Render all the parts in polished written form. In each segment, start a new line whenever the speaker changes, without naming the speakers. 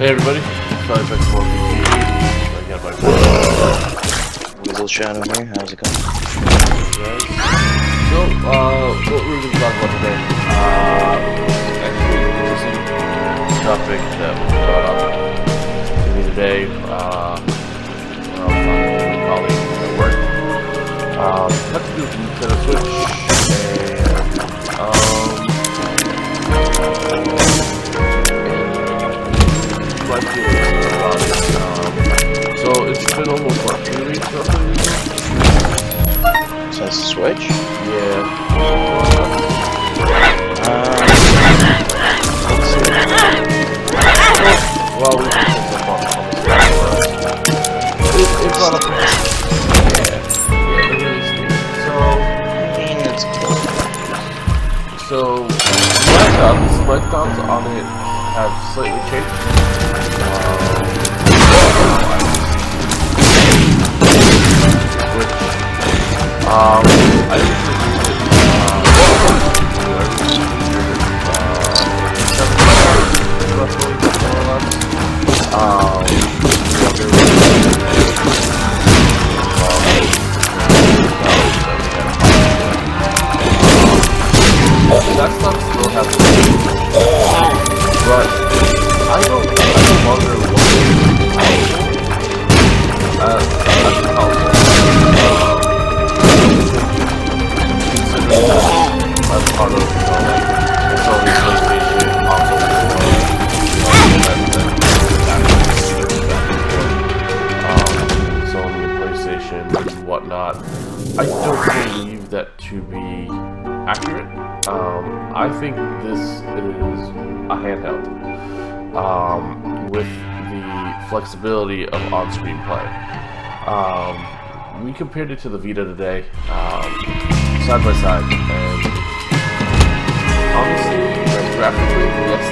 Hey everybody, it's OPTV. I got my
Weasel Shadow here, how's it going?
So, what we're going to talk about today, actually an interesting topic that was brought up to me today, when I was talking to my colleagues at work. Had to do with Nintendo Switch, so it's been almost what, 2 weeks roughly?
Since the Switch?
Yeah.
Let's see.
Well, we can put some on the it brought up. Yeah, the release date.
It's cool.
So my thoughts on it have slightly changed. I usually use it roughly, more or less. That stuff still has to be, but I no longer want it as a console. As part of Sony PlayStation console, Sony PlayStation and whatnot. I don't believe that to be accurate. I think this is a handheld with the flexibility of on-screen play. We compared it to the Vita today, side by side, and honestly, graphically, yes,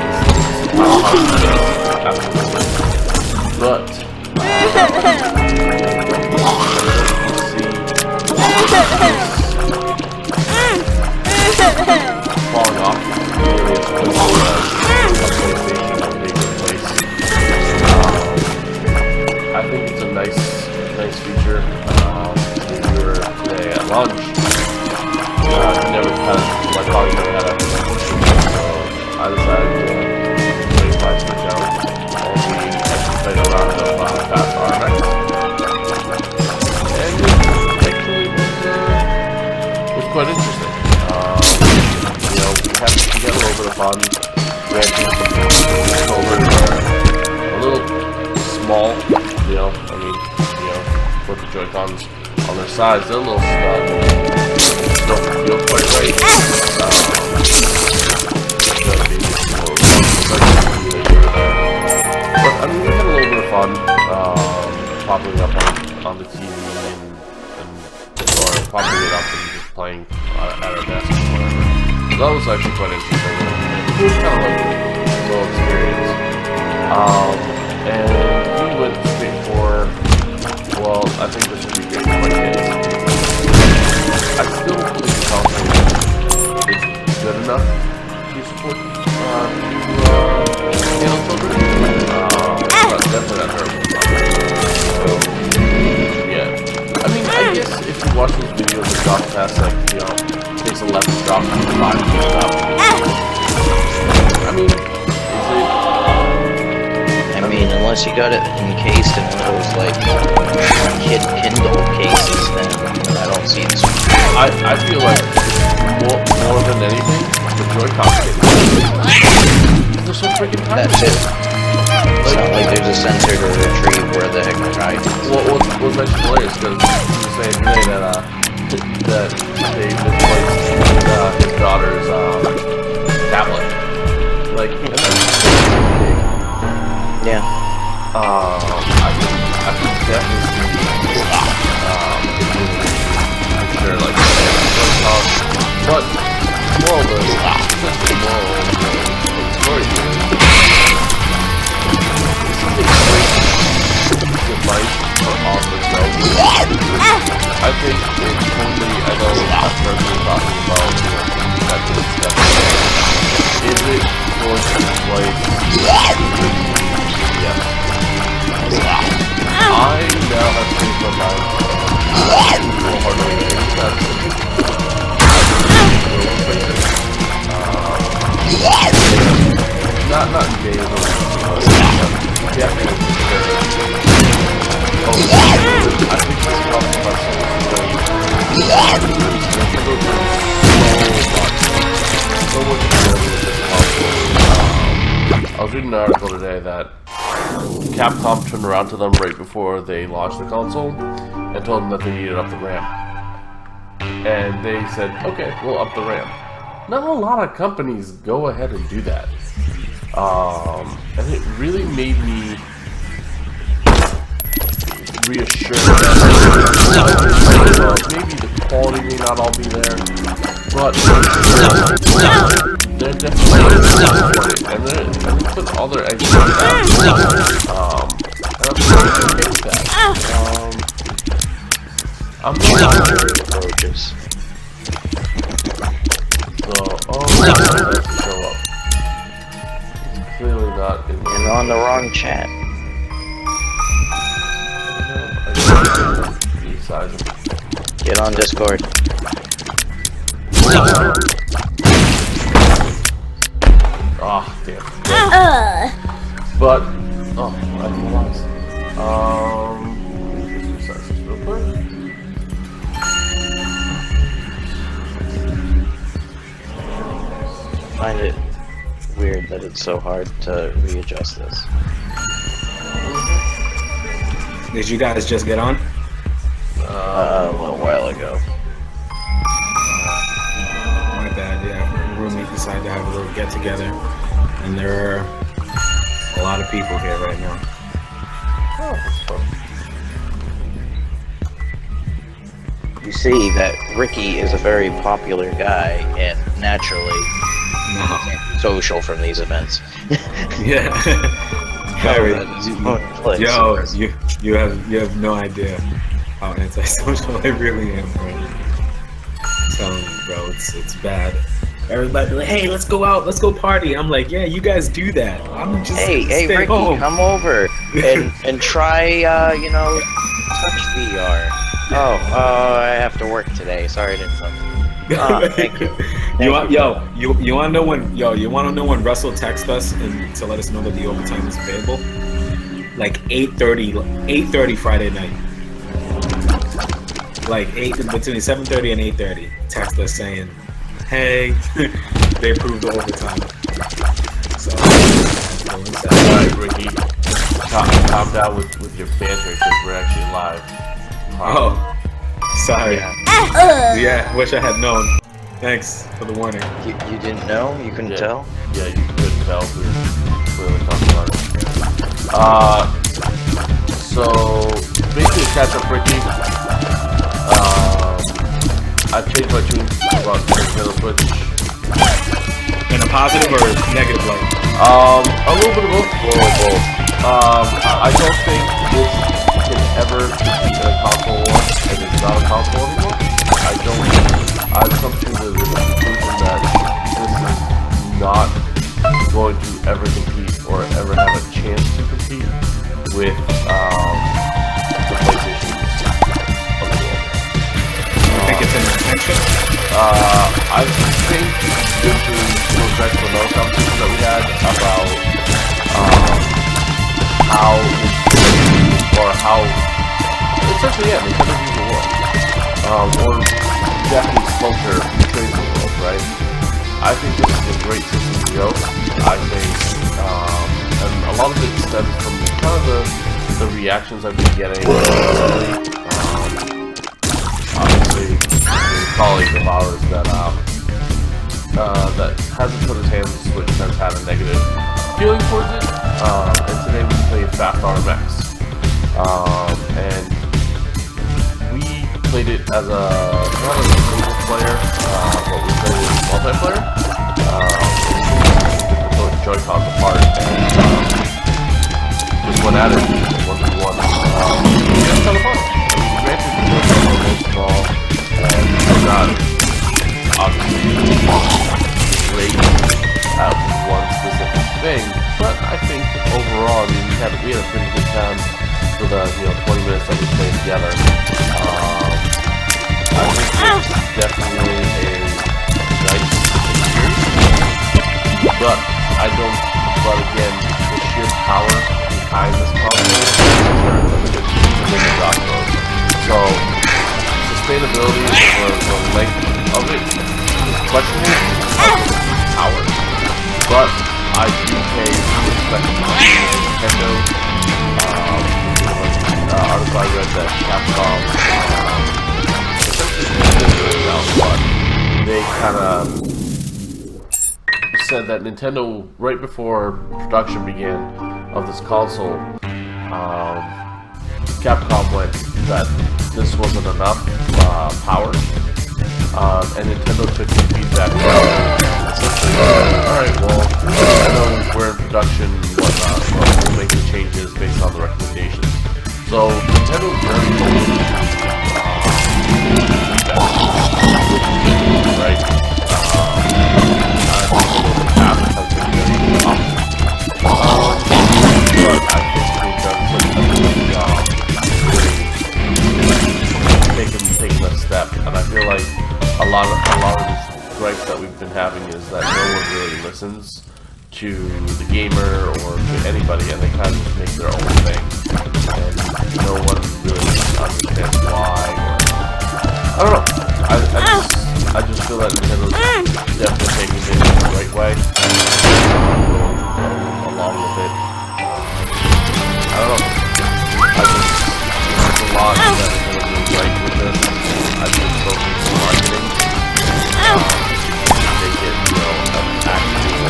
but falling off really is I think it's a nice feature. We were today at lunch. My colleague never had a so I decided to place my Switch out and we actually played a round of Fast RMX. And it actually was quite interesting. You know, we had a little bit of fun. We had some controllers are a little small, you know, with the Joy-Cons on their sides, they're a little snug. Don't feel quite right. But I mean, we had a little bit of fun popping up on the TV or popping it up and just playing at our desk or whatever. So that was actually quite interesting. It was kind of like a little experience. And we went straight for, well, I think this would be great for my kids. I still think the console is good enough to support handle children, but definitely not terrible. So, yeah. I mean, I guess if you watch those videos of drop past, like, you know, takes a left drop and 5 feet up. I mean, is it?
I mean, unless you got it encased in one of those, like, kid Kindle cases, then I don't see this.
I feel like more than anything, the Joy-Con cases. They're so freaking tiny.
That's it. It's not like there's a sensor to retrieve where the heck the guy is.
Well, what's actually hilarious, because he was saying today that they misplaced his daughter's tablet. Like, and that's big.
Yeah.
I can definitely see sure, like, but moral of the story here is this is a great device for on the go. I think it's only, I know I've heard you talking about, you know, that this stuff. Is it going to replace reading an article today that Capcom turned around to them right before they launched the console and told them that they needed up the RAM. And they said, okay, we'll up the RAM. Not a lot of companies go ahead and do that. And it really made me reassured that maybe the quality may not all be there, but they're definitely supported, and they put all their eggs in that. And I'm really okay with that. I'm not sure approaches. So, that's to show up. It's clearly not in the
You're on the wrong chat. Get on Discord.
Ah, damn. But, I realized. Just resize this real quick.
I find it weird that it's so hard to readjust this.
Did you guys just get on?
A little while ago.
My bad, yeah. My roommate decided to have a little get together, and there are a lot of people here right now.
Oh, that's fun.
You see that Ricky is a very popular guy, and naturally social from these events.
Yeah. Harry, yo, you have no idea how antisocial I really am, bro. I'm telling you, bro, it's bad. Everybody be like, hey, let's go out, let's go party. I'm like, yeah, you guys do that. I'm just
hey,
stay
Ricky,
home.
come over and try, you know, touch VR. Oh, I have to work today. Sorry, I didn't tell you. Thank you.
You want to know when Russell texted us and to let us know that the overtime is available? Like 8:30 Friday night. Like between 7:30 and 8:30. Text us saying, "Hey, they approved the overtime." So,
alright, Ricky, calm down with your banter because we're actually live.
Oh, sorry. Yeah, wish I had known. Thanks for the warning.
You didn't know? You couldn't tell?
Yeah, you couldn't tell. We were clearly talking about it. So, basically, catch up, Ricky. I changed my tune about Nintendo Switch.
In a positive or negative light?
A little bit of both. I don't think this can ever compete in a console war, and it's not a console anymore. I've come to the conclusion that this is not going to ever compete or ever have a chance to compete with the PlayStations of the world.
You think it's an intention?
I think this goes back to another conversation that we had about essentially, yeah, Nintendo views the world. Or Japanese culture portrays the world, right? I think this is a great system to go. I think, and a lot of it stems from kind of the reactions I've been getting recently. Obviously, a colleague of ours that hasn't put his hands on the Switch has had a negative feeling towards it. And today we played Fast RMX. And we played it as not as a single player, but we played it as multiplayer. We put the Joy-Cons apart and just went at it 1v1. Yeah, it's kind of fun. Granted, the Joy-Cons are really small and are not obviously great at one specific thing, but I think overall, I mean, we had a pretty good time for the 20 minutes that we played together. I think it's definitely a nice experience, but again, the sheer power behind this console is very limited in the dock mode. So, sustainability or the length of it is questionable because of its power, but I do pay respect second Nintendo. Article I read that Capcom they kind of said that Nintendo, right before production began of this console, Capcom went that this wasn't enough power, and Nintendo took the feedback. Alright, well, I know we're in production and whatnot, but we'll make the changes based on the recommendations. So Nintendo's very open feedback, right? I know the past has been very opposite. But I think they've done such a good job taking a step, and I feel like a lot of these gripes that we've been having is that no one really listens to the gamer or to anybody, and they kind of just make their own thing, and no one really understands why. I don't know. I just feel that Nintendo's definitely taking it the right way and along with it. I don't know. There's a lot that Nintendo's doing right with this. I think focus on marketing. Make it, you know, an actual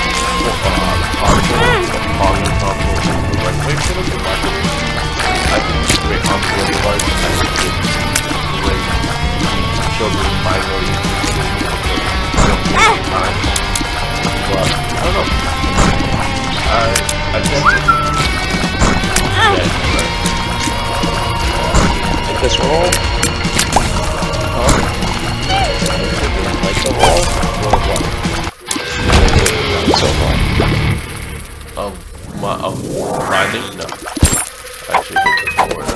console the right way for them to market. I think it's a great console otherwise. I think it's great children finally time. But I don't know. I definitely
Like this roll? Like the roll? Roll of what? So far. Of Binding? No. I actually hate this word.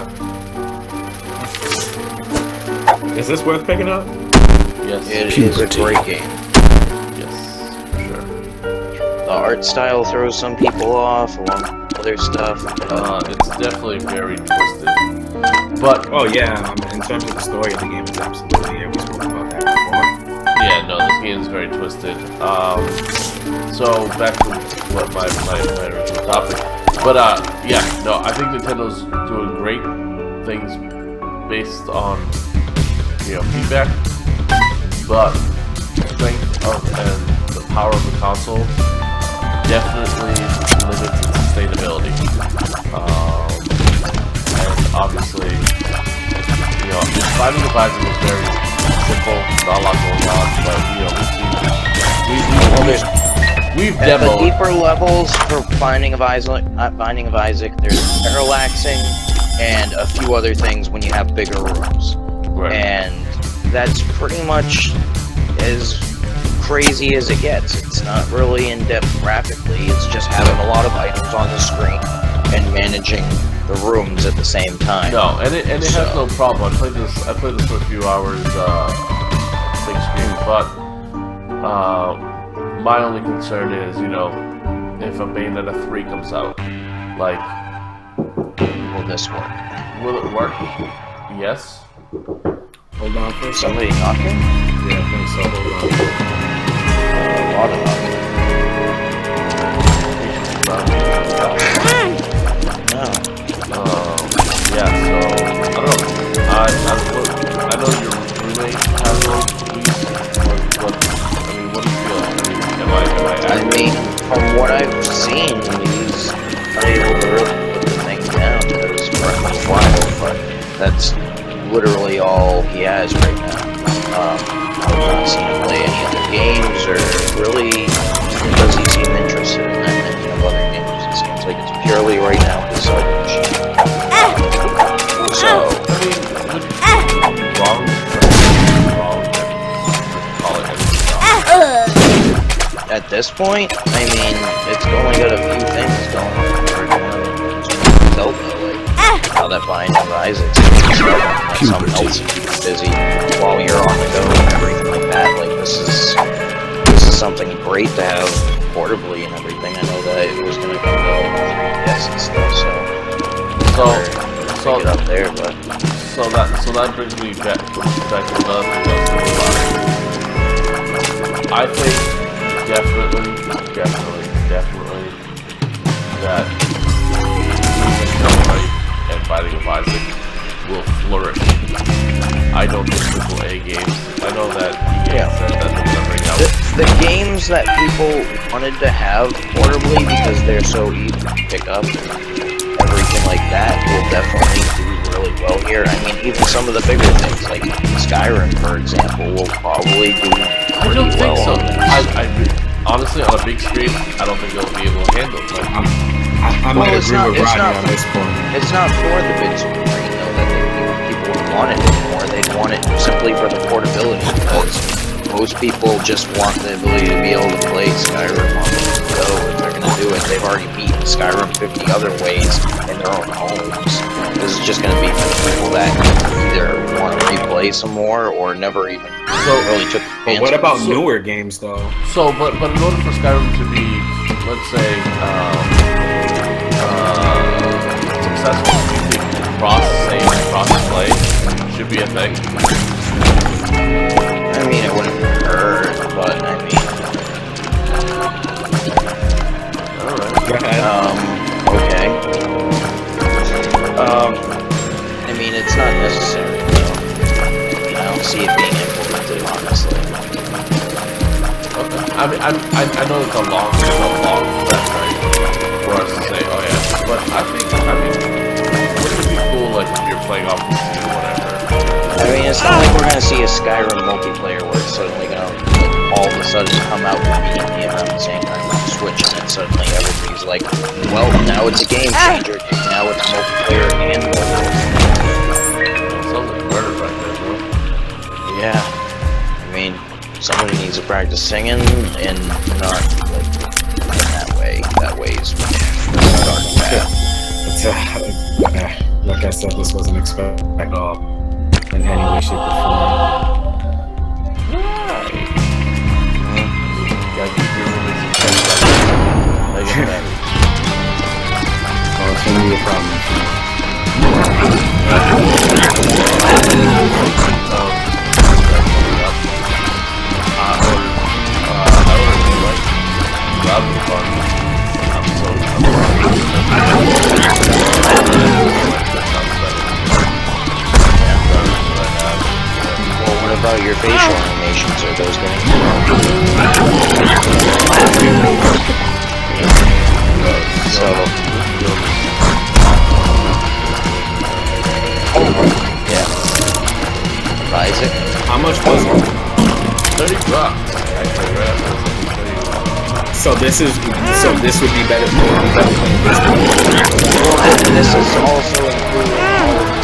Is this worth picking up?
Yes.
It is a great game.
Yes, for sure.
The art style throws some people off, along with other stuff.
It's definitely very twisted. But
oh yeah, in terms of the story of the game, it's absolutely, yeah, we spoke about that before.
yeah, no, this game is very twisted. So back to what my original topic. But yeah, no, I think Nintendo's doing great things based on, you know, feedback. But the strength of and the power of the console definitely limits its sustainability. And obviously, you know, Binding of Issac was very simple, not a lot going on, but you know, we've
at
demoed.
the deeper levels for Binding of Isaac, there's parallaxing and a few other things when you have bigger rooms.
Right.
And that's pretty much as crazy as it gets. It's not really in-depth graphically, it's just having a lot of items on the screen and managing the rooms at the same time.
No, and it has no problem. I played this for a few hours, big screen, but my only concern is, you know, if a Bayonetta 3 comes out, like,
Will this work?
will it work? Yes.
Hold on for a second.
Somebody knocking?
Yeah, I think so. Hold on.
A lot of knocking. No.
Yeah, so, I don't know. I know your roommate has those released. What do you feel?
I mean, from what I've seen, he's unable to really put the thing down because Breath is wild, but that's literally all he has right now. I've not seen him play any other games, or really does he seem interested in that many of other games. It seems like it's purely right now his selfish. So,
wrong call it anything.
at this point, I mean, it's only got a few things going for Zelda, like how that Binding of Issac and something else keeps busy while you're on the go and everything like that. Like this is something great to have portably and everything. I know that it was gonna come to 3DS and stuff, so get up there, but
so that brings me back to another thing I was thinking about. I think definitely that Right and Binding of Issac will flourish. I don't think AAA games. I know that EA said that they're gonna bring out
the games that people wanted to have portably because they're so easy to pick up and everything like that will definitely do really well here. I mean, even some of the bigger things like Skyrim, for example, will probably do
I don't
pretty
think
well.
so. Honestly, on a big screen, I don't think they'll be able to handle it. Like,
I might agree with Rodney on this point.
It's not for the big screen, though, that people would want it anymore. They'd want it simply for the portability, because most people just want the ability to be able to play Skyrim on the go. If they're going to do it, they've already beaten Skyrim 50 other ways in their own homes. This is just going to be for the people that either want to replay some more or never even really took the
But what about newer games, though?
So, but in order for Skyrim to be, let's say, successful, do you think cross-play should be a thing?
I mean, it wouldn't hurt, but I mean...
Alright. Go ahead.
Okay. I mean, it's not necessary, though. I don't see it being implemented, honestly.
Okay. I mean, I know it's a long stretch, right, for us to say, oh yeah, but I mean, wouldn't it be cool, like, if you're playing off PC or whatever?
I mean, it's not like we're gonna see a Skyrim multiplayer where it's suddenly gonna, like, all of a sudden come out immediately around the same time on Switch, and then suddenly everybody's like, well, now it's a game changer, now it's multiplayer and multiplayer.
Sounds like murder right there, bro.
Yeah. I mean, somebody needs to practice singing and not, like, in that way. That way is dark path.
Like I said, this wasn't expected at all in any way, shape, or form. Oh, it's gonna be a problem.
Well, what about your facial animations? Are those getting so yeah. Isaac?
How much was it?
$30. Actually, right after
So this would be better playing this one.
Well, this is also including all of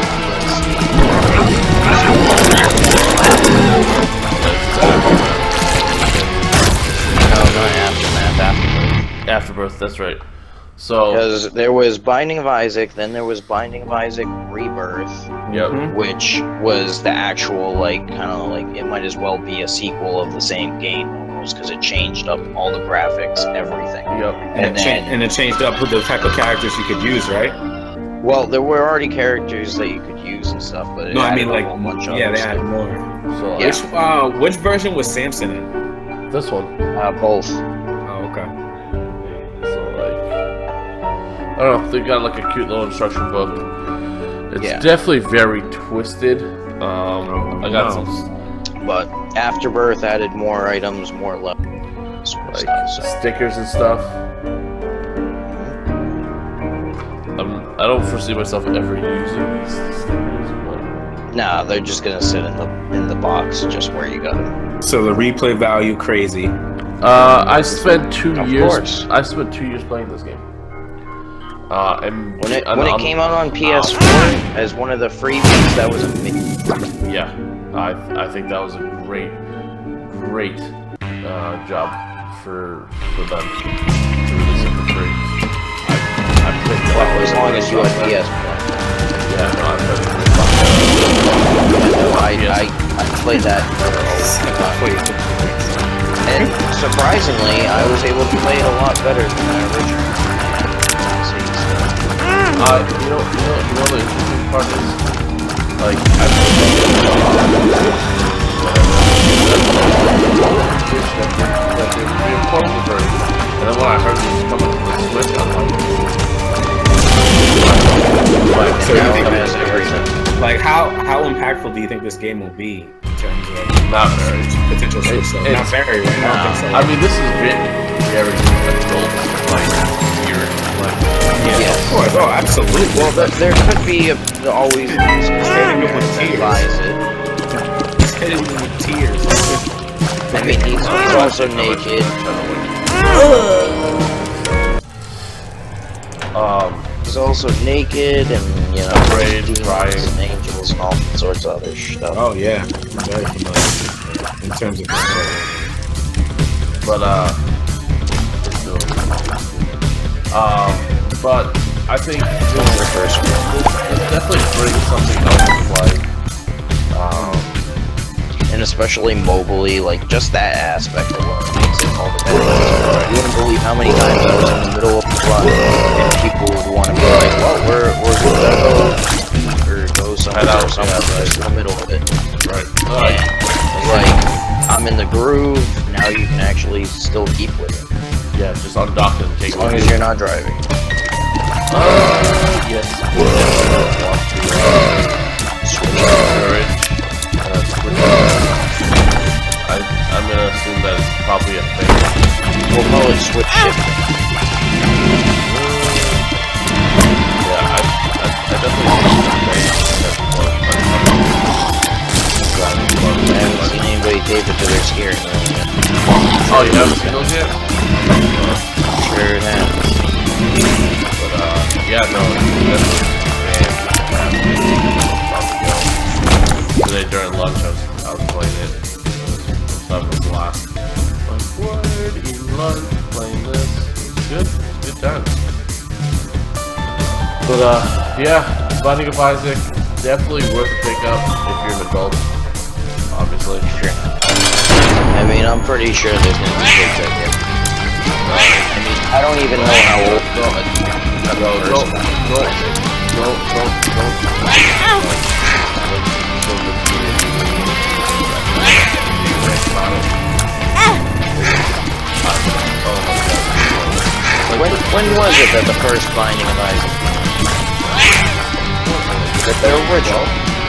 the Afterbirth, that's right. So
because there was Binding of Isaac, then there was Binding of Isaac Rebirth,
yep.
which was the actual, like, kind of like, it might as well be a sequel of the same game almost, because it changed up all the graphics, everything.
Yep.
And it changed up the type of characters you could use, right?
Well, there were already characters that you could use and stuff, but it
No, I mean,
added a
like,
whole bunch of
yeah,
other
they added
stuff.
more.
So
Yeah.
Which version was Samson in?
this one.
Both.
Oh, okay.
So like, I don't know. They got like a cute little instruction book. It's definitely very twisted. I got some,
but Afterbirth added more items, more levels,
like
stuff, so.
stickers and stuff. I don't foresee myself ever using these stickers, but
Nah, they're just gonna sit in the box, just where you got them.
So the replay value crazy.
I spent 2 years.
Course.
I spent 2 years playing this game. And
When it came out on PS4 as one of the freebies, that was amazing.
Yeah, I think that was a great job for them to release it for free. I played
Well, as long as you had PS Plus.
Yeah, no,
I played that and surprisingly, I was able to play it a lot better than my original.
You know the interesting part is, like, I that they were being portable versions. And then when I heard it was coming to the Switch, I'm like,
so you think like how impactful do you think this game will be in terms of
not very
potential Switch? Not very, right? I don't think so.
I mean, this is very adult, like weird, like
yeah,
of course. Oh, absolutely.
Well, there could be always
hitting him with
that
tears.
buys it.
He's hitting him with tears.
I mean, he's also naked. He's also naked and, you know,
afraid, crying,
and angels and all sorts of other stuff.
Oh yeah, I'm very familiar in terms of this story.
But I think this definitely brings something else to play.
And especially mobily, like just that aspect alone makes it all the better. You wouldn't believe how many times I was in the middle of the run and people would want to be like, well, we're gonna go eat or go somewhere or something, just in the middle of it.
Right.
And like, I'm in the groove, now you can actually still keep with it.
Yeah, just undock it and take
As long as you're not driving.
Yes.
Switch
courage. I'm gonna assume that it's probably a thing.
We'll call it switch shift.
Yeah, I definitely
I haven't seen anybody tape it to their steering wheel yet.
Oh, you haven't seen those yet?
Sure it has.
But, yeah, no, it's definitely today during lunch, I was playing it. That was the last. Like, what? Eating lunch, playing this. Good. Good times. But, yeah, Binding of Issac, definitely worth a pickup if you're an adult. Obviously.
Sure. I mean, I'm pretty sure there's gonna be kids that get. I mean, I don't even know how old. When was it that the first Binding of Issac? The original.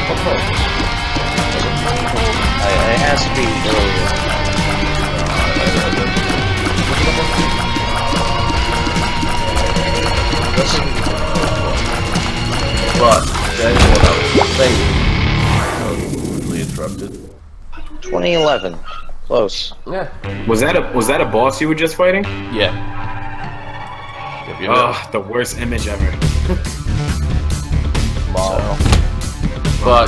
It has to be earlier.
But that's what I was saying. I was completely interrupted.
2011. Close.
Yeah.
Was that a boss you were just fighting?
Yeah.
Oh, the worst image ever.
Mom. But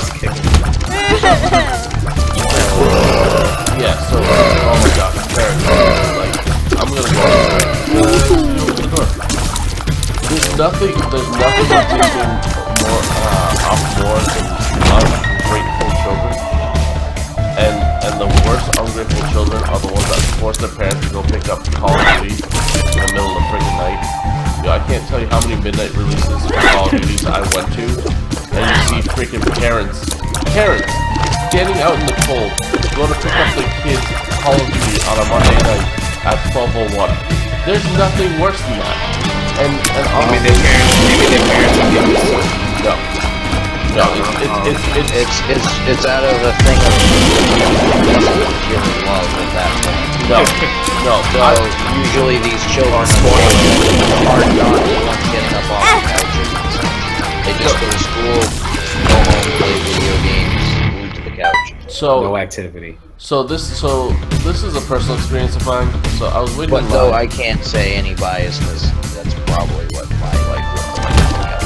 yeah, so oh my god, like I'm gonna go open the door. There's nothing addicting more than ungrateful children. And the worst ungrateful children are the ones that force their parents to go pick up Call of Duty in the middle of the freaking night. Yo, I can't tell you how many midnight releases of Call of Duties I went to, and you see freaking parents standing out in the cold, going to pick up their kids Call of Duty on a Monday night at 12:01. There's nothing worse than that. And
maybe their parents are giving it.
No, it's out of a thing of human love at that point.
No.
Usually these children are hard not the ones getting up off the couches. They just go to school, go home, play video games, glued to the couch.
So
no activity.
So this is a personal experience of mine. So I was waiting.
But though I can't say any bias because that's probably what my life was like.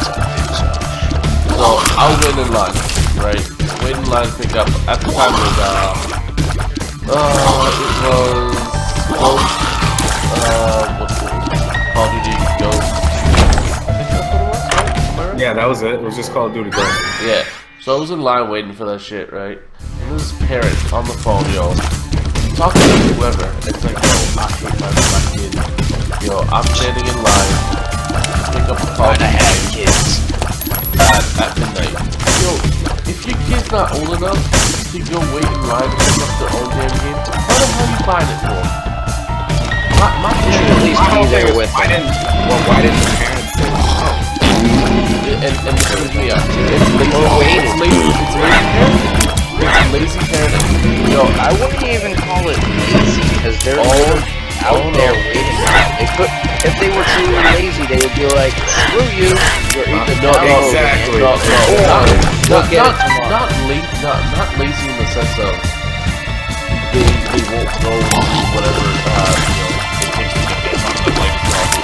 So I'll wait in line, right? Wait in line to pick up. At the time it was what's it? Call of Duty Ghost. I think that's what it was, right?
Yeah, that was it. It was just Call of Duty Ghost.
Yeah. So I was in line waiting for that shit, right? And this parent on the phone, yo, talking to whoever. It's like, yo, I hate my kid. Yo, I'm standing in line to pick up a Call of Duty.
I have kids.
At midnight. Yo, if your kid's not old enough to go wait in line to pick up their own damn game, how the hell are you buying it for? My
You should at least be there with
why
them.
didn't the parents say no?
And excuse me, it's lazy parenting.
Yo, I wouldn't even call it lazy because they're out there waiting. They could, if they were truly lazy, they would be like, "Screw you, you're either
exactly.
Not lazy in the sense of they won't go to whatever it takes to get this on the plane.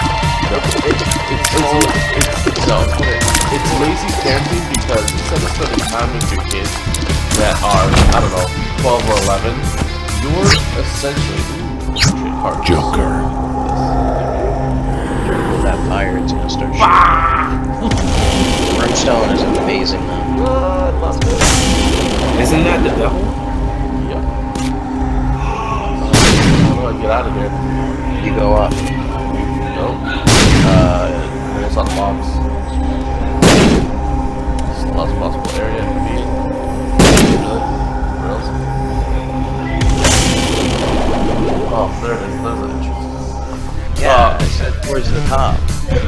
It's lazy parenting because instead of spending time with your kids that are, I don't know, 12 or 11, you're essentially
Joker.
that fire, it's gonna start shooting. Brimstone is amazing though.
Isn't that the devil?
Yeah. How do I get out of there?
You go up.
Nope. Almost on the box. It's the last possible area to be in. Really? Where else? Oh, there it is. There's an entrance.
Yeah, I said towards the top.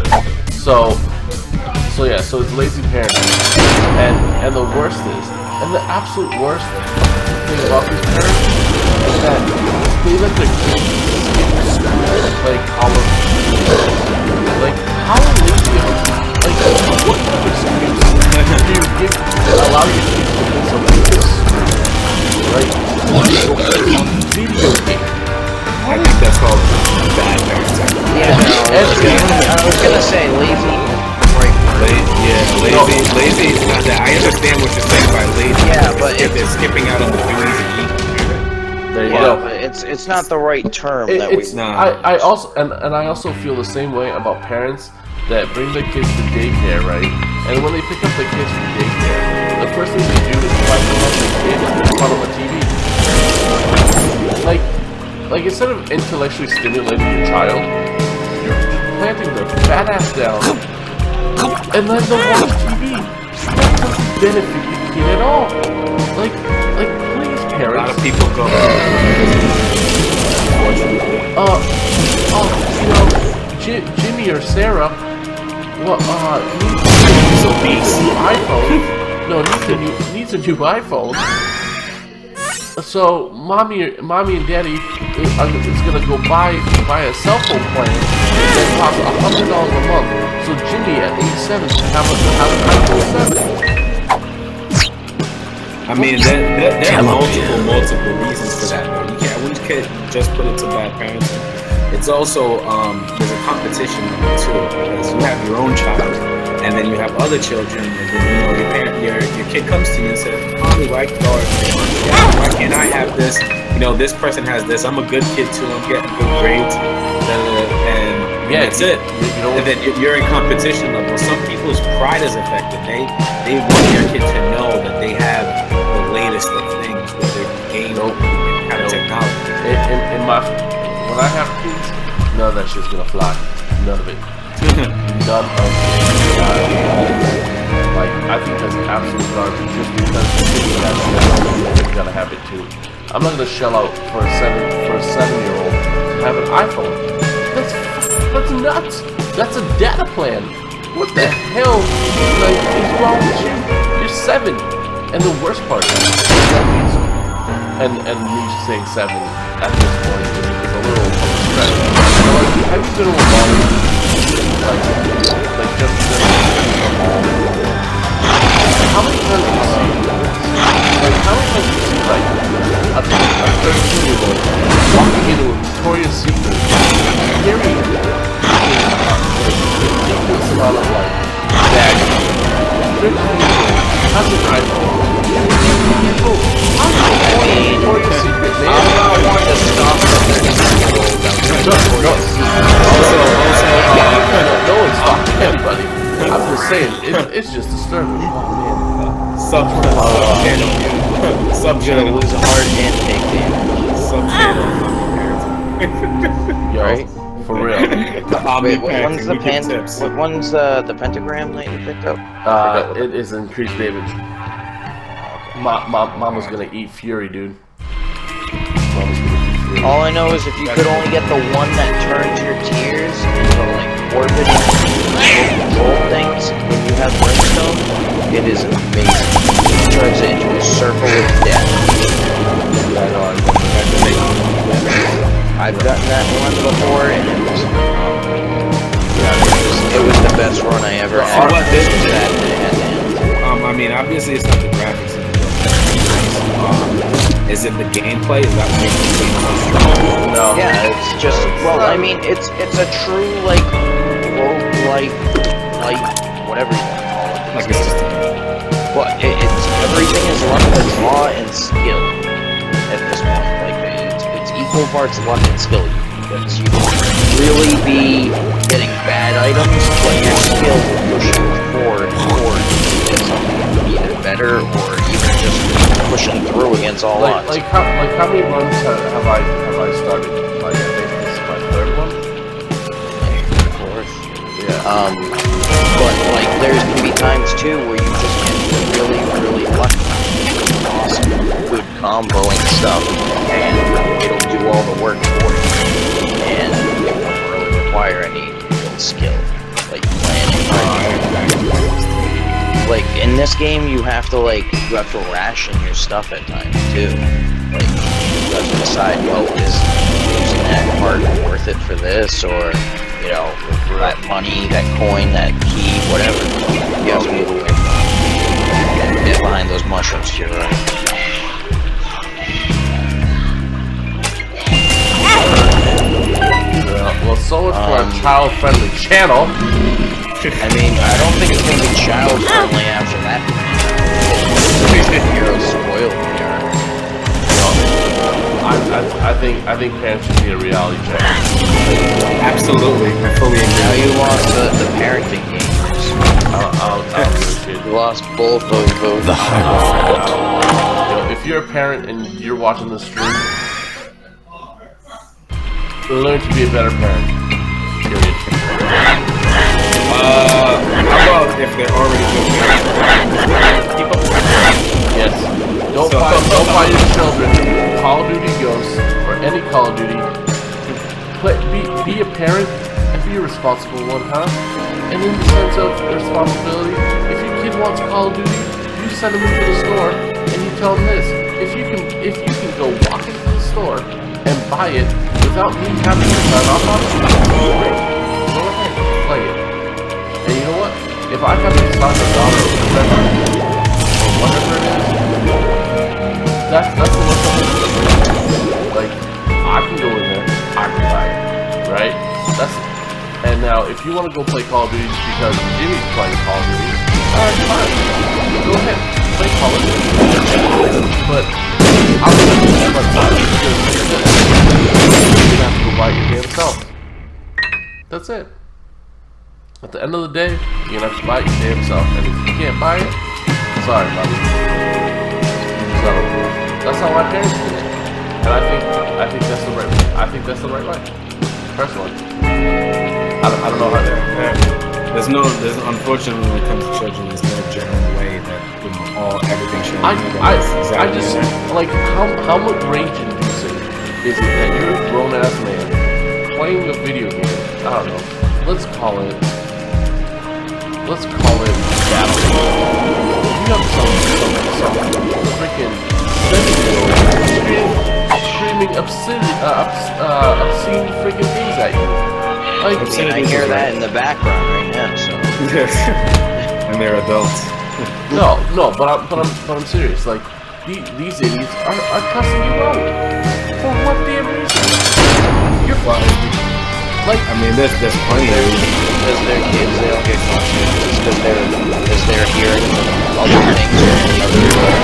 So it's lazy parenting. And the worst is, and the absolute worst thing about these parents is that they let their kids skip school and play Call of Duty. Like, how lazy are you? Like, what kind of excuse do you give to allow your kids to play something this right? Video game.
I think that's called bad parenting.
Yeah, no, I was gonna say lazy.
Lazy is not that. I understand what you're saying by lazy.
Yeah, but
if they're skipping out on the duties and eating.
There you
Yeah,
go.
but it's not the right term that
It's
we.
not.
I also feel the same way about parents that bring their kids to daycare, right? And when they pick up their kids from daycare, the first thing they do is try to let their kid in front of a TV. Like instead of intellectually stimulating your child, you're planting their fat ass down and let them watch TV. That doesn't benefit the kid at all. Like please,
A
parents.
lot of people go.
Jimmy or Sarah, needs a new iPhone. No, needs a new iPhone. So mommy and daddy is gonna go buy a cell phone plan that costs $100 a month. So Jimmy at age 7 can have an iPhone 7.
I mean, there are multiple reasons for that. We can't just put it to bad parenting. It's also there's a competition too, because you have your own child, and then you have other children, and then your kid comes to you and says, "Mommy, why can't I have this? This person has this. I'm a good kid too. I'm getting good grades." And that's it. And then you're in competition level. Some people's pride is affected. They want their kid to know that they have the latest of things, whether game kind of technology.
When I have kids, none of that shit's gonna fly. None of it. None of it. Like, I think that's absolute garbage just because you gotta have it too. I'm not gonna shell out for a 7-year-old to have an iPhone. That's nuts. That's a data plan. What the hell is wrong with you? You're 7. And the worst part is that means, and me saying 7 at this point is a little stretch. Have you been to a mall? Like just a mall? How many times do you see? How many times do you see a 13-year-old walking into a Victoria's Secret carrying ridiculous amount of baggage? 13-year-old has an iPhone.
I'm not one to stop
No one's stopping anybody. I'm just saying, it's just disturbing.
Subchannel lose a heart and take damage.
Yo,
Right?
for real.
Wait, when's the pentagram that you picked up?
It is increased damage. Mama's gonna eat Fury, dude. Mama's gonna eat Fury.
All I know is if you could only get the one that turns your tears into like orbiting control things when you have brimstone, it is amazing. It turns it into a circle of death. I've gotten that one before, and it was the best run I ever had.
I mean, obviously it's not the graphics of the game. Is it the gameplay? Is that what makes the game so strong?
No.
Yeah, it's just, well, I mean, it's a true, like, roguelike, like, whatever you want to call it.
Like it's just
well, it's everything is luck of the draw and skill at this point. Like, it's equal parts luck and skill. Because you can really be getting bad items, but your skill will push you forward to get something either better or even just pushing through against all odds.
Like how many runs have I started? Like I think this is my third one.
Of course.
Yeah.
But like there's gonna be times too where you just get really lucky. Awesome, good comboing stuff, and it'll do all the work for you. And it won't really require any real skill, like planning. Like in this game, you have to ration your stuff at times too. Like you have to decide, well, is using that part worth it for this, or you know, that money, that coin, that key, whatever. You have to move away from it and get behind those mushrooms to your right.
Well, so much for a child-friendly channel.
I mean, I don't think it's gonna be child-friendly after that. Heroes spoiled me already.
No, I think parents should be a reality check.
absolutely. I fully agree.
Now you lost the parenting games.
You
You lost both of
The Hierophant.
if you're a parent and you're watching this stream, learn to be a better parent. Period.
How about if they're already good parents? Keep up.
Yes. Don't buy your children Call of Duty Ghosts or any Call of Duty. Be a parent and be a responsible one, huh? And in the sense of responsibility, if your kid wants Call of Duty, you send them into the store and you tell them this: if you can go walk into the store and buy it without me having to sign off on it, great. Go ahead, play it. And you know what? If I have to sign the dollar or whatever it is, that's the one. Like, I can go in there, I can buy it, right? And now, if you want to go play Call of Duty because Jimmy's playing Call of Duty, alright, fine. Go ahead, play Call of Duty. But I'm going to do my time because you have to go buy it your damn self. That's it. At the end of the day, you're going to have to buy it your damn self. And if you can't buy it, sorry, buddy. So, that's how my parents did it. And I think that's the right way. I think that's the right way. Personally. I don't know how to.
There's unfortunately when it comes to children, there's no general way that everything should.
I just like how much rage inducing is it that you're a grown ass man playing a video game? I don't know. Let's call it battle. You have some freaking 7-year-old screaming obscene freaking things at you. Like,
I hear that in the background right now, so.
And they're adults.
No, but I'm serious. Like, these idiots are cussing you out. For what damn reason? You're fine. Like,
I mean, there's plenty of reasons.
Because they're kids, they don't get consequences because they're hearing other things or any other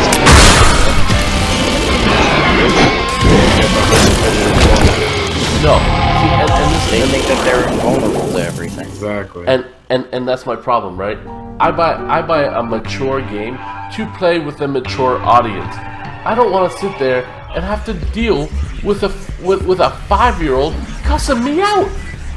no. See,
they think that they're invulnerable to everything.
Exactly.
And that's my problem, right? I buy a mature game to play with a mature audience. I don't want to sit there and have to deal with a 5-year-old cussing me out.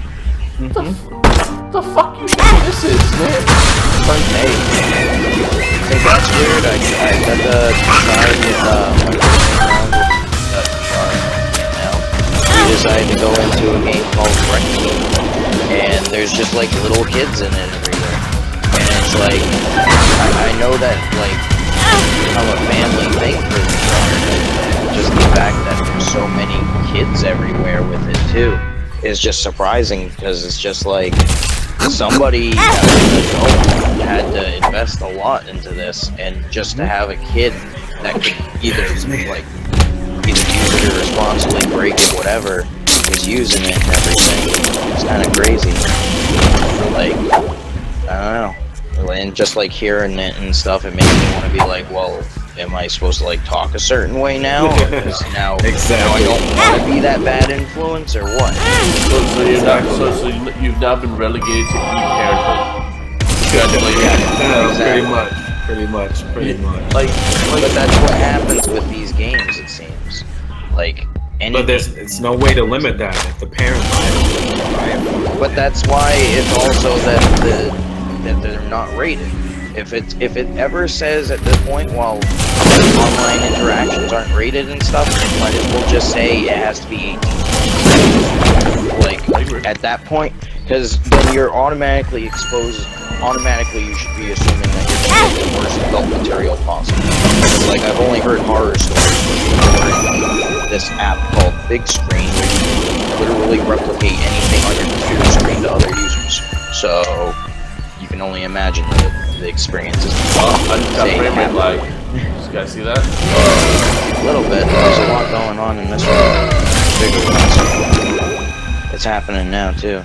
The fuck you think this is, man?
Hey, I think that's weird. That's we decided to go into a game called Wrecking, and there's just like little kids in it everywhere. And it's like, I know that like become a family thing for the genre. Just the fact that there's so many kids everywhere with it too is just surprising, because it's just like somebody had to invest a lot into this, and just to have a kid that could either use it irresponsibly, break it, whatever, is using it and everything. It's kind of crazy. Like, I don't know. And just like hearing it and stuff, it makes me want to be like, well, am I supposed to like talk a certain way now? Because now, now I don't want to be that bad influence, or what?
So you've now been relegated to e-parenthood.
Yeah, pretty much.
Like,
but that's what happens with these games, it seems. Like,
but it's no way to limit that if the parent buy it.
But that's why it's also that they're not rated. If it ever says at this point, well, online interactions aren't rated and stuff, it might as well just say it has to be 18. Like, at that point, because then you're automatically exposed. Automatically, you should be assuming that you're going to get the worst adult material possible. Like, I've only heard horror stories where this app called Big Screen, where you can literally replicate anything on your computer screen to other users. So you can only imagine the experiences.
Oh, I just got frame rate lag. You guys see that?
A little bit. There's a lot going on in this one. Bigger ones. It's happening now too.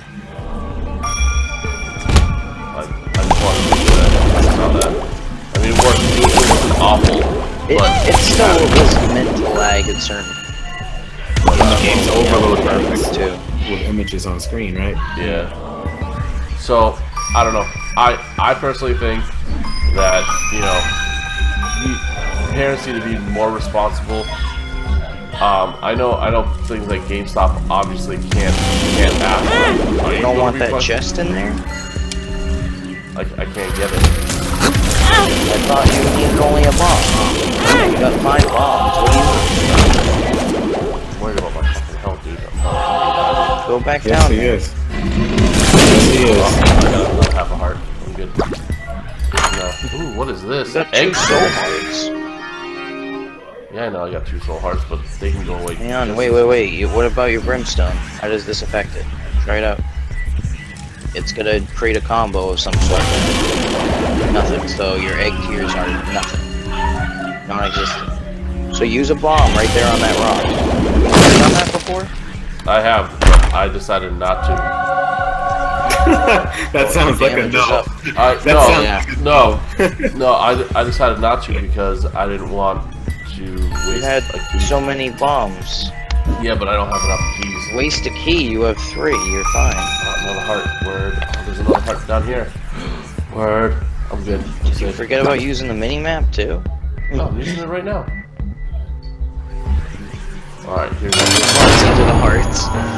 I mean, it wasn't awful, but
it still was meant to lag at certain.
The game's overloaded
too
with images on screen, right?
Yeah. So I don't know. I personally think that, you know, parents need to be more responsible. I know things like GameStop obviously can't ask.
You don't want that chest in there?
I can't get it.
I thought you needed only a bomb. You got 5 bombs. What are you?
I'm worried about my fucking health, dude.
Go back down.
Yes, he is.
I got half a heart. I'm good. No. Ooh, what is this?
You got 2 soul hearts.
Yeah, I know I got 2 soul hearts, but they can go away.
Hang on, wait. What about your brimstone? How does this affect it? Try it out. It's gonna create a combo of some sort. Nothing. So your egg tears are nothing. Non-existent. So use a bomb right there on that rock. Have you done that before?
I have, but I decided not to.
That sounds like a no.
No, I decided not to because I didn't want to waste.
You had so many bombs.
Yeah, but I don't have enough keys.
Waste a key, you have 3, you're fine.
Oh, another heart. Word. Oh, there's another heart down here. Word. I'm good.
Did you forget about using the mini-map too?
No, I'm using it right now. Alright, here's the
hearts into the hearts.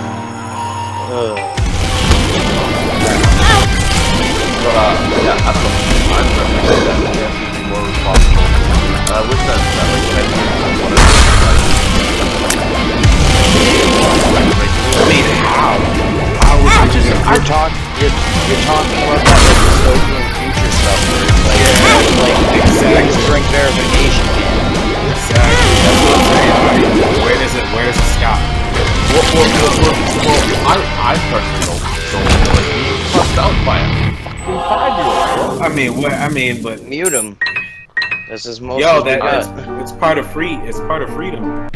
But, yeah, that's what I'm recommending that we have to be more responsible. I wish that like,
you're talking about that like dystopian future stuff where it's like, like drink verification.
Exactly. That's what I'm saying. Where does it stop?
Well, I personally don't like being fucked out by a fucking 5-year-old.
I mean, but
mute him. This is most.
Yo, it's part of free. It's part of freedom.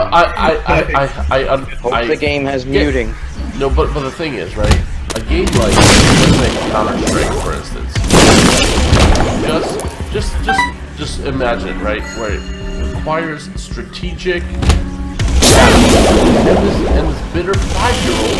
Hope the game has muting.
No, but the thing is, right? A game like Counter-Strike, for instance, just imagine, right, where it requires strategic, and this bitter 5-year-old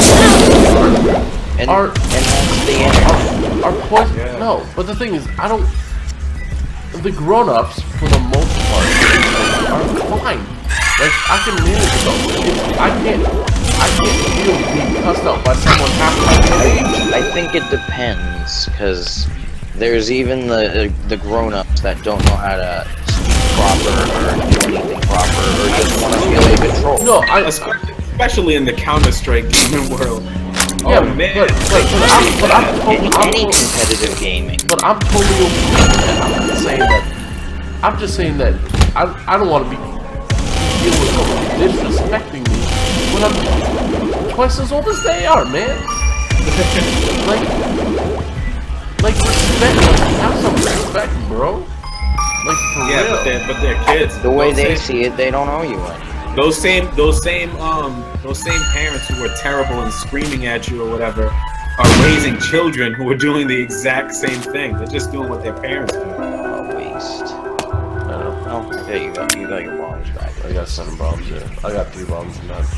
are poison. Yeah. No, but the thing is, the grown-ups, for the most part, are fine. Like, I can manage it. I can't deal being cussed out by someone half my age.
I think it depends, because there's even the grown-ups that don't know how to speak proper or do anything proper or just want to feel in control.
No,
especially in the Counter-Strike gaming world.
Yeah,
oh, man.
but
Any competitive gaming.
But I'm totally okay with that. I'm just saying that I don't want to be dealing with someone disrespecting me when I'm twice as old as they are, man. like respect, have some respect, bro. Like for real.
but they're kids.
The way they see it, they don't owe you any.
Those same parents who were terrible and screaming at you or whatever are raising children who are doing the exact same thing. They're just doing what their parents do.
Oh, waste. Oh, okay, you got your bombs back.
I got 7 bombs there. I got 3 bombs in that.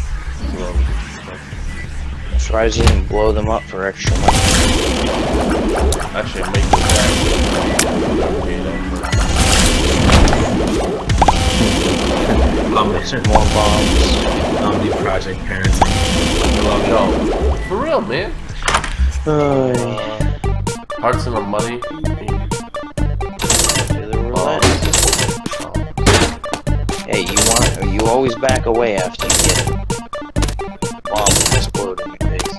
I'm surprised you didn't blow them up for extra money.
Actually, make this back.
More bombs.
Omni Project parenting.
Yo, for real, man. Hearts and the money.
Hey, you always back away after you get it. Bomb will explode in your face.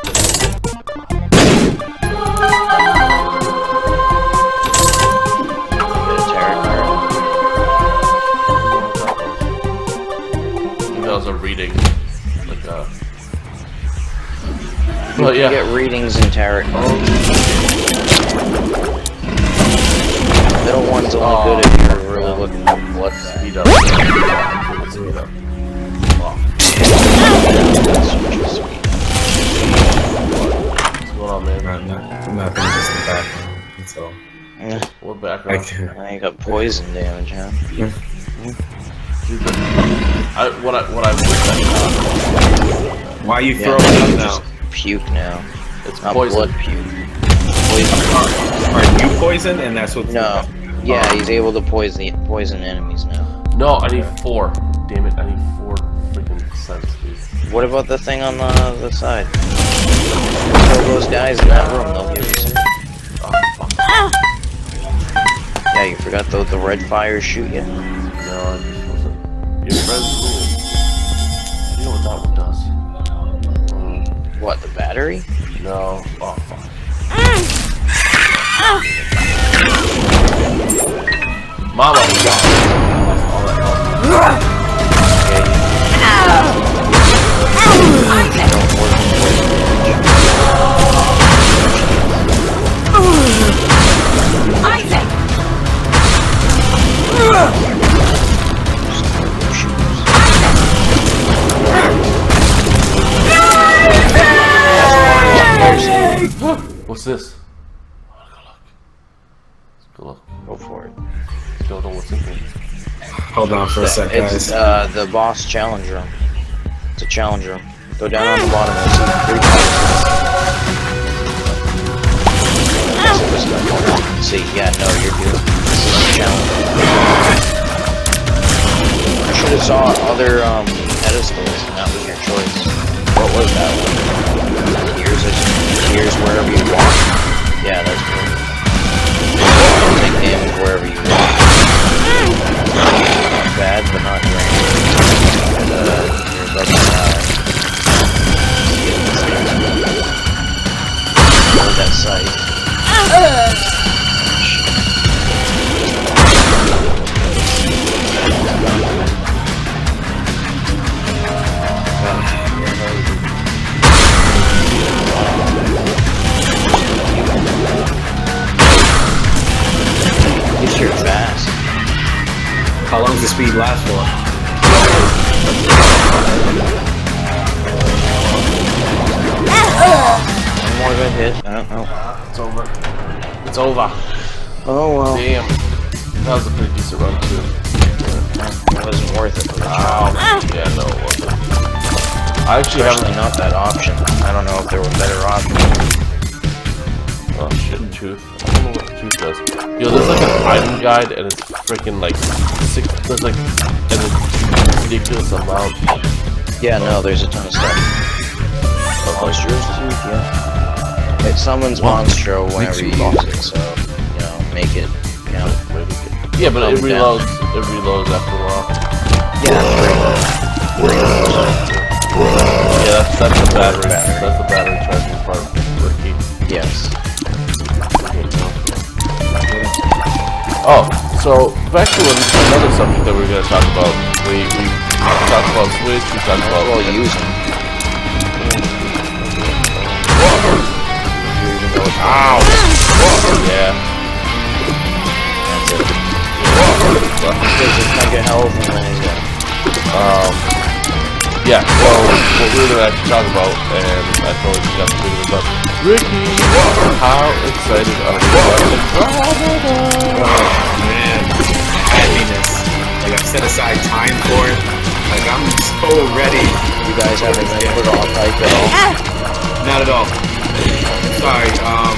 That was a reading. Like
you can get readings in tarot cards. Middle one's only good if you're really looking for blood.
Speed up. Speed up. What's going on, man?
Nothing, just the background. That's all.
What background?
I got poison damage, huh?
What I wish I got.
Why are you throwing up now?
Just puke now.
It's
not
poison.
blood puke. Poison.
Are you poisoned? And that's what.
No. Yeah, he's able to poison enemies now.
No, I need 4. Damn it, I need 4 freaking cents, dude.
What about the thing on the side? Kill those guys in that room, they'll give you some.
Oh, fuck.
Yeah, you forgot the red fires shoot you?
No, I just wasn't. Your friend's cool. You know what that one does?
What, the battery?
No. Oh, fuck. Mama, we got all that help. What's this? Go look.
Go for it.
Don't know what's in here.
Hold on for a sec, guys.
It's the boss challenge room. It's a challenge room. Go down on the bottom and see 3 See, yeah, no, you're good. This is a challenge. I should have saw other pedestals, and that was your choice. What was that one? Here's wherever you want. Yeah, that's good. Take damage wherever you want. Not bad, but not great. And here's up that site. You're fast.
How long does the speed last for?
One more good hit. I don't know.
It's over. It's over.
Oh well.
Damn. That was a pretty decent run too.
It wasn't worth it for the
trial. Yeah, no, it wasn't. I actually
haven't not that option. I don't know if there were better options.
Oh shit, tooth. I don't know what the tooth does. Yo, there's like an item guide and it's freaking like 6. There's like an ridiculous amount.
Yeah, no, there's a ton of stuff. Monstrous tooth, yeah. It summons Monstro whenever you use it, so, you know, make it count.
Yeah, but it reloads. It reloads after a while.
Yeah,
yeah, that's the battery. That's the battery charging part.
Yes.
Oh, so back to another subject that we were going to talk about. We talked about Switch. We talked about
using.
Ow! Yeah.
Mega health and then
yeah, so what we were going to actually talk about, and I totally forgot to bring this up. Ricky, how excited are you about the
Oh man, happiness. Like I've set aside time for it. Like I'm so ready.
you guys haven't been put off like at all?
Not at all. Sorry,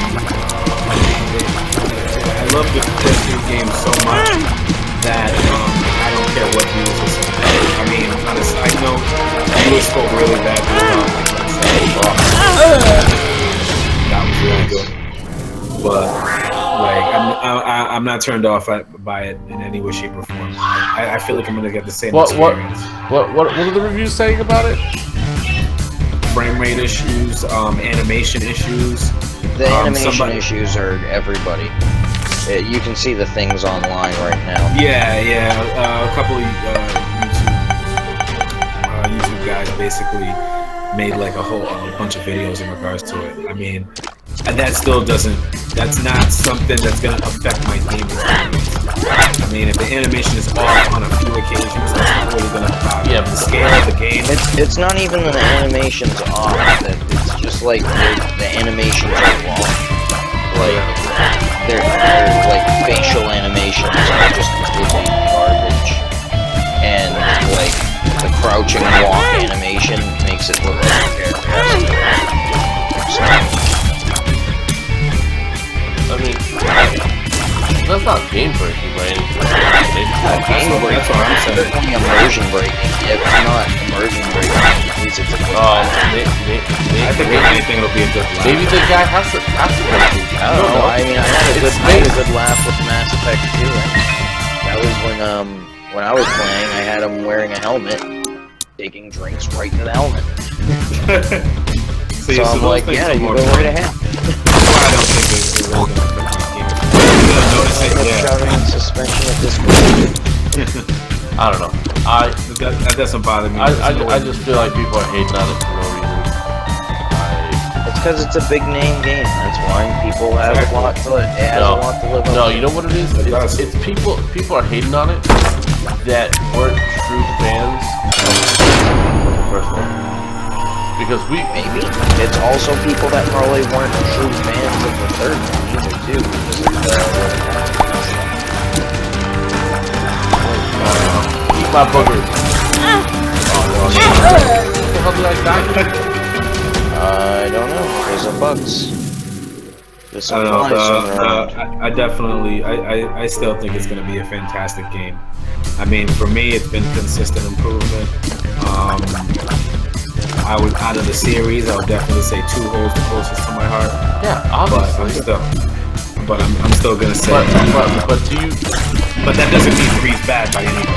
I love the first two games so much that I don't care what news is. I mean, on a side note, you spoke really bad about that was really good. But like, I'm not turned off by it in any way, shape, or form. I feel like I'm gonna get the same experience.
What are the reviews saying about it?
Frame rate issues, animation issues.
The animation issues are everybody. You can see the things online right now.
Yeah, a couple of YouTube guys basically made like a whole bunch of videos in regards to it. I mean, and that still doesn't. That's not something that's gonna affect my game experience. I mean, if the animation is off on a few occasions, that's not really gonna the scale of the game.
It's not even the animation's off. It's just like the animations are wrong. Like they're like facial animations are just completely garbage, and like the crouching walk animation makes it look like a character. So,
I mean, that's not game breaking, right?
game breaking.
That's what I'm saying.
It's immersion breaking. If it's not immersion breaking, it means it's a good laugh.
I think if anything, it'll be a good laugh.
Maybe the guy has to
I don't know. I mean, I had a good laugh with Mass Effect 2. That was when I was playing. I had him wearing a helmet, taking drinks right to the helmet. So I'm like, yeah, you go right ahead.
I don't think it's really gonna affect my game. You're gonna notice it, yeah.
Suspension at this point.
I don't know.
That doesn't bother me.
I just feel like people are hating on it for no reason.
It's because it's a big name game. That's why people have a lot to live. It has a lot to live up.
No, you know what it is? It's people are hating on it that weren't true fans of the first one. Because
maybe it's also people that probably weren't true fans of the third one either too.
Eat my boogers. What the hell did I die?
I don't know. There's a bugs. There's some
I don't know. I definitely, I still think it's going to be a fantastic game. I mean, for me, it's been consistent improvement. Out of the series, I would definitely say 2 holds the closest to my heart.
Yeah, obviously.
But I'm still gonna say.
But do you?
But that doesn't mean 3's bad by any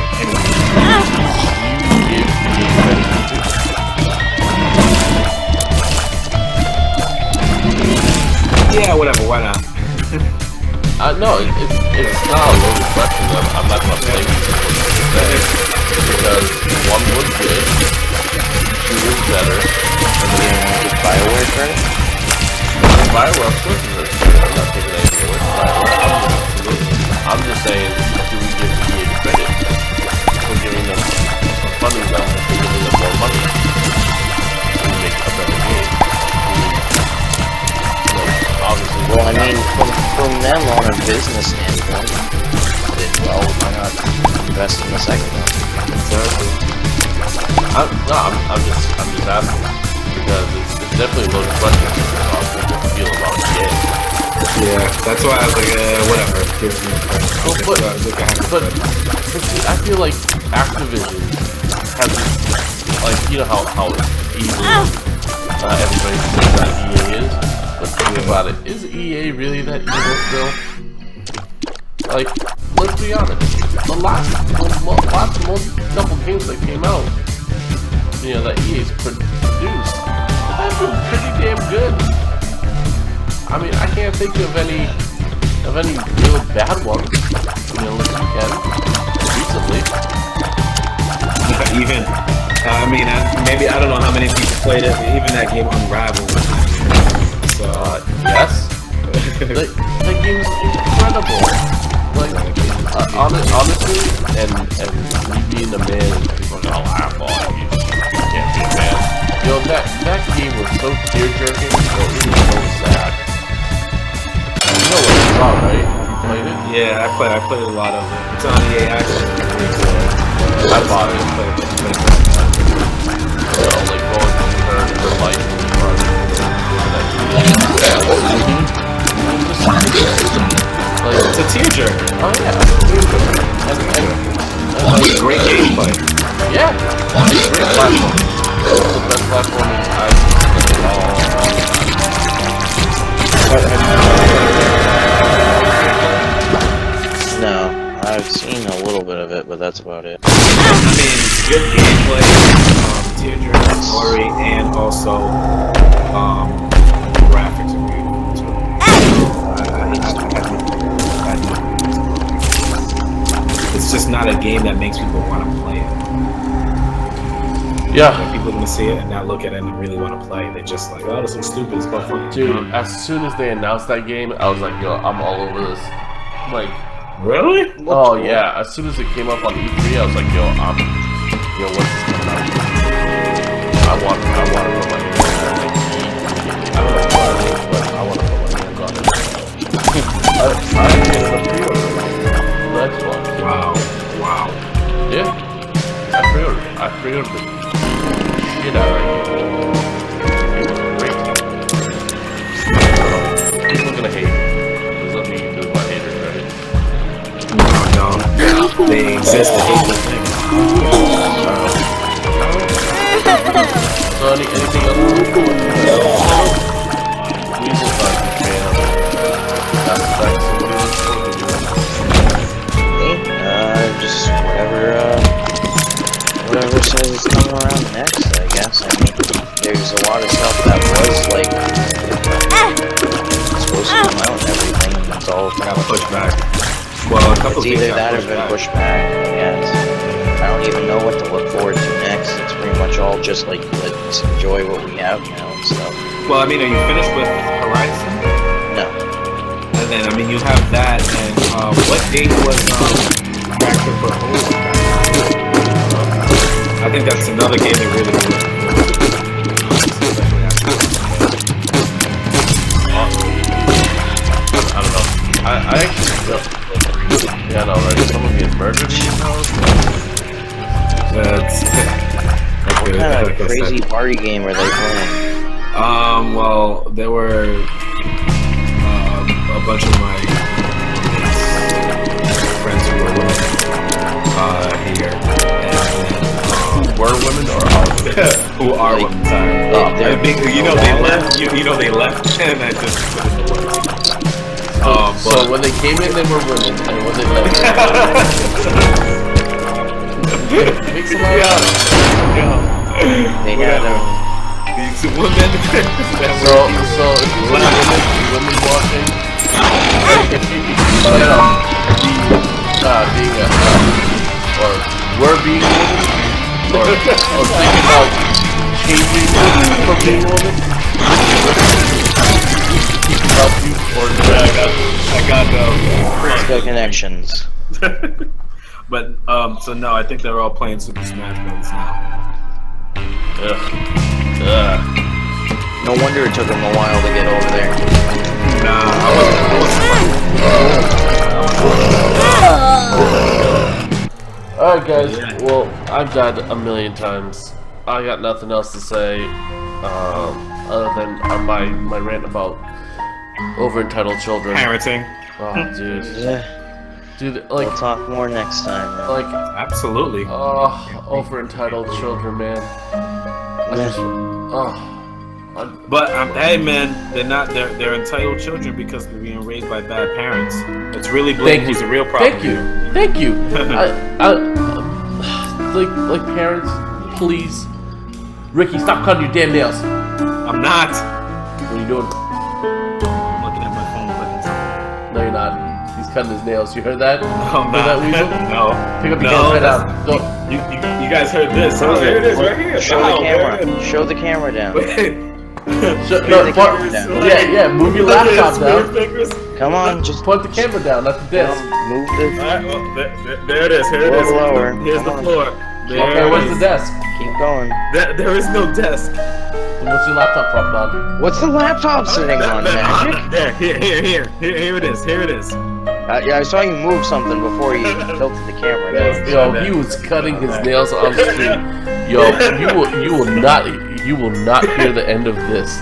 Yeah, whatever. Why not?
No, it's not a loaded question. I'm not gonna play because 1 was good, 2 was better,
and then just Bioware credit.
Bioware, of course, is I'm not taking anything away from Bioware. I'm just saying, do we give EA credit for giving them funding them, for giving them more money to make a better game? Obviously,
well, I mean, from them on a business standpoint, did well. Why not invest in the second one?
Exactly.
I'm just asking because it's definitely a loaded question about what you feel about EA.
Yeah, that's why I was like, whatever.
But see, I feel like Activision has this, like, you know how evil everybody thinks that EA is. But think about it, is EA really that evil still? Like, let's be honest. The last couple games that came out, you know, that EA's produced, have been pretty damn good. I mean, I can't think of any real bad ones. You know, unless you can recently.
Even, I mean, maybe I don't know how many people played it, but even that game Unravel. So
yes, that game's incredible. Like, honestly, and me being a man, and people are like, oh, I you can't be a man. Yo, that game was so tear-jerking, so it was so sad. You know what it's about, right? You played it?
yeah, I played a lot of it. It's on EA Access.
I bought it. So, like, going from turn to life and running. Like,
It's a tearjerker.
oh yeah, it's a tearjerker. And
Great gameplay.
yeah, it's a great platform. It's the best platforming I've seen in all.
No, I've seen a little bit of it, but that's about it.
I mean, good gameplay, tearjerker story, and also graphics are beautiful too. It's just not a game that makes people want to play it.
Yeah.
Like, people are gonna see it and not look at it and really want to play. They just like, oh, this looks stupid. It's about fun.
Dude, as soon as they announced that game, I was like, yo, I'm all over this. Like,
Really?
oh yeah, as soon as it came up on E3, I was like, yo, what's this coming out? I want to put my hands on it. I don't know what it is, but I want to put my hands on it. I ended up pre-ordering the Xbox.
Wow.
Yeah, I pre-ordered it. Shit out of it. It was great. People are gonna hate. There's nothing you can do about haters, right?
No. They exist to hate those things.
So anything else? Weasel fan of Mass Effect.
Just whatever says it's coming around next, I guess. I mean, there's a lot of stuff that was like supposed to come out and everything, and it's all
Got pushed back. Well, a couple
it's
things
either
got
that or been pushed back, I guess. I don't even know what to look forward to next. It's pretty much all just like, let's enjoy what we have now and stuff.
Well, I mean, are you finished with Horizon?
No.
And then, I mean, you have that, and what date was Factor for Hope? I think that's another game that really
I don't know. I actually feel. Yeah, no, right? Someone getting murdered in your house?
That's
What kind of crazy party game are they playing?
well, there were a bunch of my friends who were women here, and
Were women or are women?
who are women? Sorry. I think you know they left. You know they left, and I just put in the words.
So when they came in, they were women, and when they left, makes a lot of sense.
They had
These women.
So if you look at women walking, if you plan on being a or were being a woman, or thinking about changing from being a woman, help you or
I got
Cisco connections.
But so no, I think they're all playing Super Smash Bros. now.
No wonder it took them a while to get over there.
Nah,
Alright guys, well, I've died a million times. I got nothing else to say, other than my rant about over-entitled children.
parenting.
Oh, dude.
Yeah.
Dude, like...
We'll talk more next time, man.
Like...
Absolutely.
Oh, over-entitled children, man. I just... Oh...
But hey, man, they're not. They're entitled children because they're being raised by bad parents. It's really blaming who's the real problem.
Thank you. Like parents, please. Ricky, stop cutting your damn nails.
I'm not.
What are you doing?
I'm looking at my phone clicking something.
No, you're not. He's cutting his nails. You heard that?
No, I'm not.
That weasel?
No.
Pick up your hands right now. Go.
You guys heard this? Oh, there it is, right here.
Show the camera. Show the camera down.
Yeah, move your laptop down.
Come on, just
point the camera down, not the desk.
Move the.
Alright, well, there it is. Here it is.
Lower.
Here's the floor.
Okay, where's the desk?
Keep going.
There is no desk.
What's your laptop propped on?
What's the laptop sitting on, Magic?
There, here it is. Here it is.
Yeah, I saw you move something before you tilted the camera down.
Yo, he was cutting his nails on the street. Yo, you will not hear the end of this.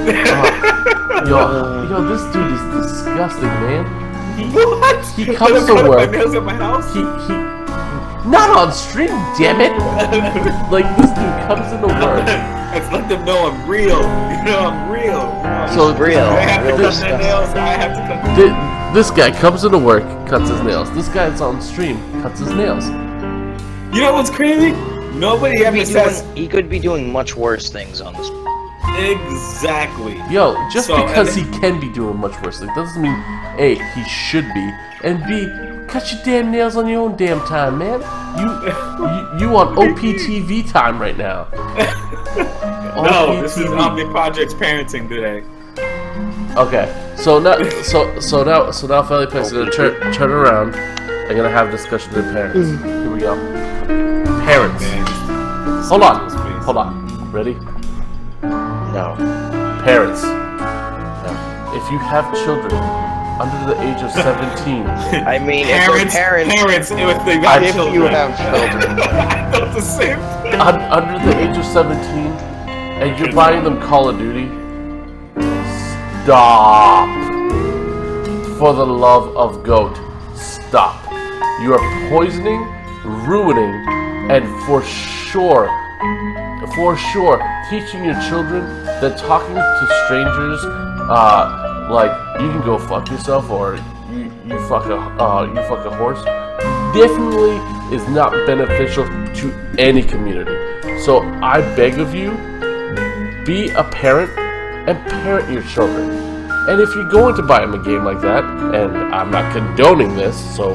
Yo, this dude is disgusting, man.
What?
He comes to work.
My nails at my house?
He not on stream, damn it! Like this dude comes into work.
Let's let them know I'm real. You know I'm real.
So
real.
I have to cut my nails. I have to cut.
This guy comes into work, cuts his nails. This guy's on stream, cuts his nails.
You know what's crazy? Nobody ever says
he could be doing much worse things on this.
Exactly.
Yo, just because he can be doing much worse things doesn't mean A, he should be, and B, cut your damn nails on your own damn time, man. You on OPTV time right now.
No, this is Omni Project's parenting today.
Okay, so now Valley Peg's gonna turn around and gonna have a discussion with parents. Here we go. Parents. Hold on. Ready?
No.
Parents. No. If you have children under the age of 17.
I mean,
parents if they got children.
If you have children.
I thought the same thing.
Under the age of 17, and you're buying them Call of Duty, stop. For the love of GOAT, stop. You are poisoning, ruining, and for sure, teaching your children that talking to strangers, like you can go fuck yourself or you fuck a horse, definitely is not beneficial to any community. So I beg of you, be a parent and parent your children. And if you're going to buy them a game like that, and I'm not condoning this, so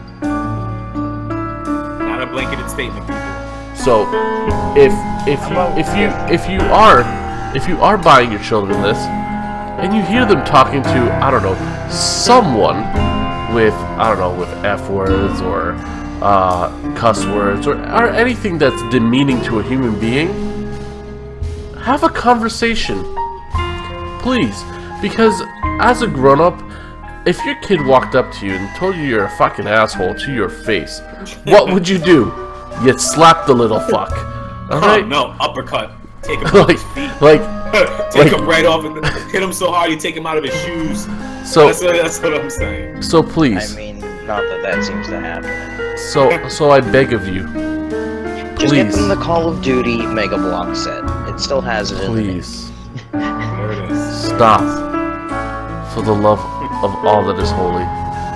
not a blanketed statement, people.
So if you are buying your children this, and you hear them talking to, I don't know, someone with F words or cuss words or anything that's demeaning to a human being, have a conversation, please. Because as a grown-up, if your kid walked up to you and told you you're a fucking asshole to your face, what would you do? You'd slap the little fuck. Alright?
Oh, no, uppercut. Take him off his feet. Take him right off and hit him so hard you take him out of his shoes. So that's what I'm saying.
So please.
I mean, not that seems to happen.
So I beg of you.
Just get them the Call of Duty Mega Block set. It still has it in
there.
There it is.
Stop. For the love of all that is holy.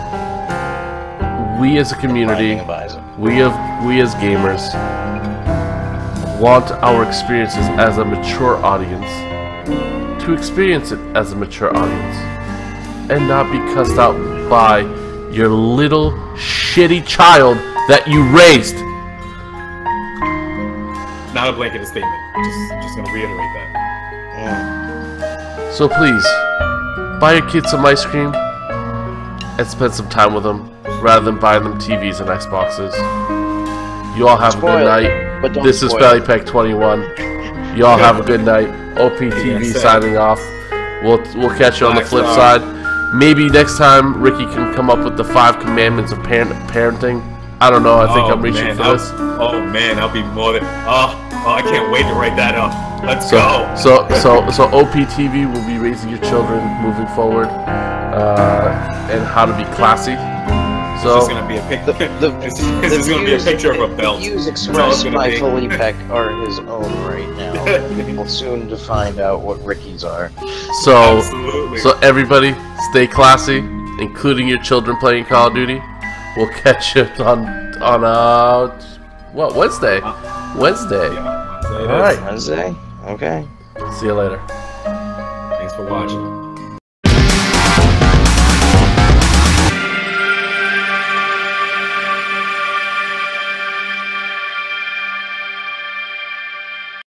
We as a community, we as gamers, want our experiences as a mature audience to experience it as a mature audience and not be cussed out by your little shitty child that you raised.
Not a blanket statement. Just gonna reiterate that.
So please, buy your kids some ice cream and spend some time with them rather than buying them TVs and Xboxes. You all have a good night. This is Valley 21. You all have a good night. OPTV signing off. We'll catch you on the flip side. Maybe next time Ricky can come up with the 5 commandments of parenting. I don't know. I think I'm reaching for this.
Oh man, I'll be more than. Oh, I can't wait to write that up. Let's go.
So OPTV will be raising your children moving forward, and how to be classy. So
it's gonna be a picture. This is gonna be a picture of a belt.
The views expressed by Felipe are his own right now. We'll soon to find out what Rickies are.
So,
Absolutely.
so everybody, stay classy, including your children playing Call of Duty. We'll catch you on what, Wednesday? Wednesday.
Yeah,
All right.
Wednesday? Okay.
See you later.
Thanks for watching.